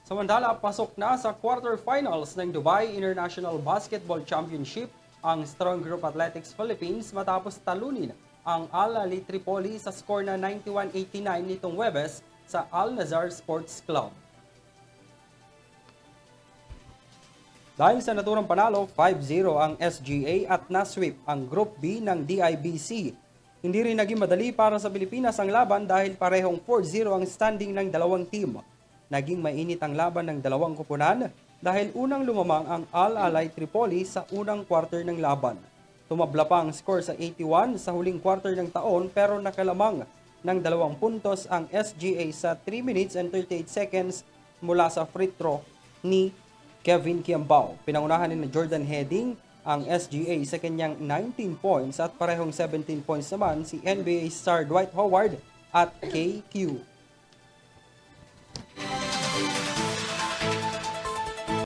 Samantala, pasok na sa quarterfinals ng Dubai International Basketball Championship ang Strong Group Athletics Philippines matapos talunin ang Al-Ahly Tripoli sa score na 91-89 nitong Huwebes sa Al-Nazar Sports Club. Dahil sa naturang panalo, 5-0 ang SGA at nasweep ang Group B ng DIBC. Hindi rin naging madali para sa Pilipinas ang laban dahil parehong 4-0 ang standing ng dalawang team. Naging mainit ang laban ng dalawang koponan dahil unang lumamang ang Al-Ahly Tripoli sa unang quarter ng laban. Tumabla pa ang score sa 81 sa huling quarter ng taon pero nakalamang ng 2 puntos ang SGA sa 3 minutes and 38 seconds mula sa free throw ni Kevin Kiambao. Pinangunahan ni Jordan Heading ang SGA sa kanyang 19 points at parehong 17 points naman si NBA star Dwight Howard at KQ.